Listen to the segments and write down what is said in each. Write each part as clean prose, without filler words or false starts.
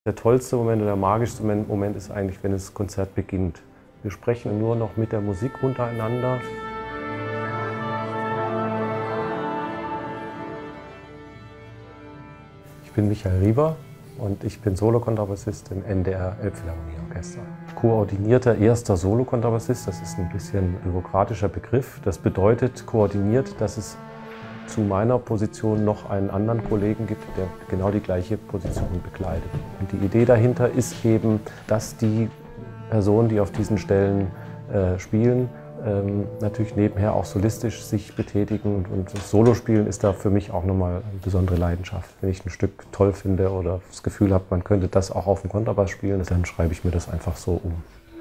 Der tollste Moment oder der magischste Moment ist eigentlich, wenn das Konzert beginnt. Wir sprechen nur noch mit der Musik untereinander. Ich bin Michael Rieber und ich bin Solokontrabassist im NDR Elbphilharmonieorchester. Koordinierter erster Solokontrabassist, das ist ein bisschen ein bürokratischer Begriff. Das bedeutet koordiniert, dass es zu meiner Position noch einen anderen Kollegen gibt, der genau die gleiche Position bekleidet. Und die Idee dahinter ist eben, dass die Personen, die auf diesen Stellen spielen, natürlich nebenher auch solistisch sich betätigen. Und das Solospielen ist da für mich auch nochmal eine besondere Leidenschaft. Wenn ich ein Stück toll finde oder das Gefühl habe, man könnte das auch auf dem Kontrabass spielen, dann schreibe ich mir das einfach so um.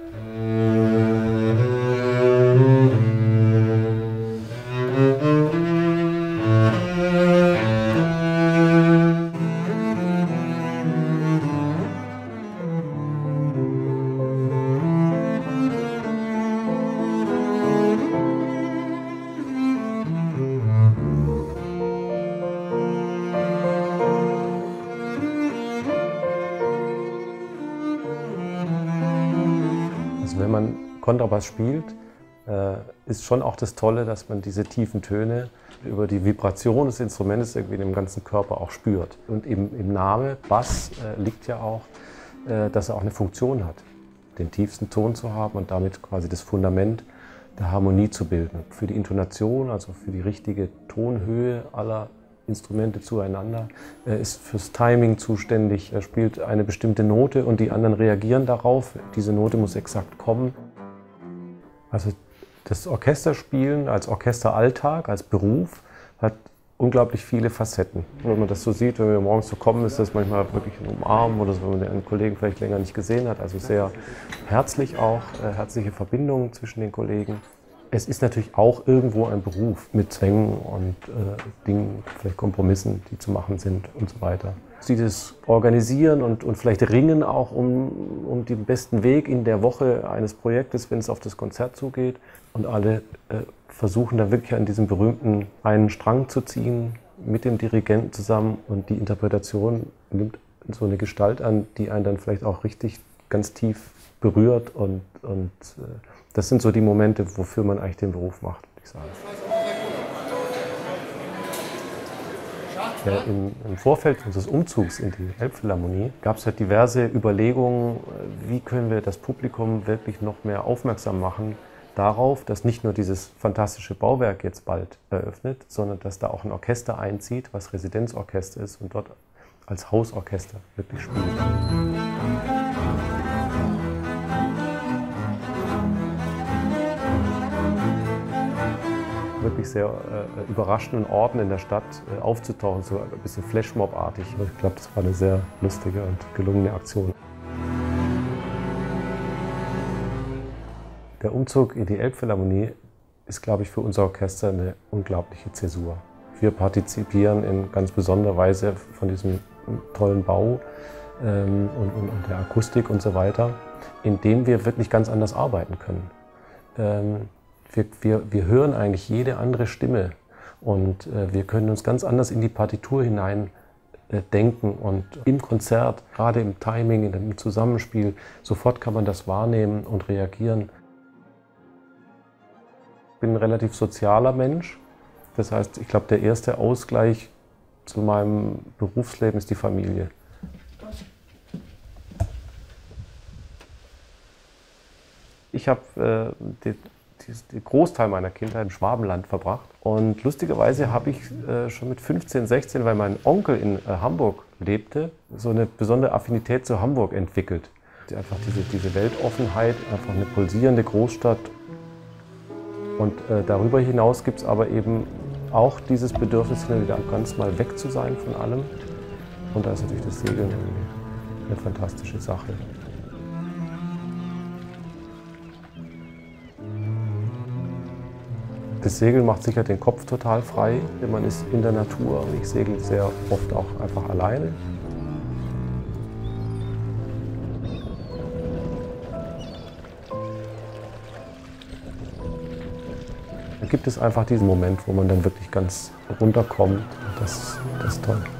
Also wenn man Kontrabass spielt, ist schon auch das Tolle, dass man diese tiefen Töne über die Vibration des Instruments irgendwie in dem ganzen Körper auch spürt. Und im Namen Bass liegt ja auch, dass er auch eine Funktion hat, den tiefsten Ton zu haben und damit quasi das Fundament der Harmonie zu bilden. Für die Intonation, also für die richtige Tonhöhe aller Instrumente zueinander, ist fürs Timing zuständig. Er spielt eine bestimmte Note und die anderen reagieren darauf. Diese Note muss exakt kommen. Also das Orchesterspielen als Orchesteralltag, als Beruf, hat unglaublich viele Facetten. Und wenn man das so sieht, wenn wir morgens so kommen, ist das manchmal wirklich ein Umarmen oder so, wenn man einen Kollegen vielleicht länger nicht gesehen hat. Also sehr herzlich auch, herzliche Verbindungen zwischen den Kollegen. Es ist natürlich auch irgendwo ein Beruf mit Zwängen und Dingen, vielleicht Kompromissen, die zu machen sind und so weiter. Dieses Organisieren und vielleicht Ringen auch um den besten Weg in der Woche eines Projektes, wenn es auf das Konzert zugeht. Und alle versuchen da wirklich an diesem berühmten einen Strang zu ziehen, mit dem Dirigenten zusammen. Und die Interpretation nimmt so eine Gestalt an, die einen dann vielleicht auch richtig ganz tief berührt. Und das sind so die Momente, wofür man eigentlich den Beruf macht, würde ich sagen. Ja, im Vorfeld unseres Umzugs in die Elbphilharmonie gab es halt diverse Überlegungen, wie können wir das Publikum wirklich noch mehr aufmerksam machen darauf, dass nicht nur dieses fantastische Bauwerk jetzt bald eröffnet, sondern dass da auch ein Orchester einzieht, was Residenzorchester ist und dort als Hausorchester wirklich spielt. Wirklich sehr überraschenden Orten in der Stadt aufzutauchen, so ein bisschen Flashmob-artig. Ich glaube, das war eine sehr lustige und gelungene Aktion. Der Umzug in die Elbphilharmonie ist, glaube ich, für unser Orchester eine unglaubliche Zäsur. Wir partizipieren in ganz besonderer Weise von diesem tollen Bau und der Akustik und so weiter, indem wir wirklich ganz anders arbeiten können. Wir hören eigentlich jede andere Stimme und wir können uns ganz anders in die Partitur hinein denken und im Konzert, gerade im Timing, im Zusammenspiel, sofort kann man das wahrnehmen und reagieren. Ich bin ein relativ sozialer Mensch, das heißt, ich glaube, der erste Ausgleich zu meinem Berufsleben ist die Familie. Ich habe den Großteil meiner Kindheit im Schwabenland verbracht. Und lustigerweise habe ich schon mit 15, 16, weil mein Onkel in Hamburg lebte, so eine besondere Affinität zu Hamburg entwickelt. Einfach diese Weltoffenheit, einfach eine pulsierende Großstadt. Und darüber hinaus gibt es aber eben auch dieses Bedürfnis, wieder ganz mal weg zu sein von allem. Und da ist natürlich das Segeln eine fantastische Sache. Das Segeln macht sicher den Kopf total frei. Man ist in der Natur. Ich segel sehr oft auch einfach alleine. Da gibt es einfach diesen Moment, wo man dann wirklich ganz runterkommt. Das ist toll.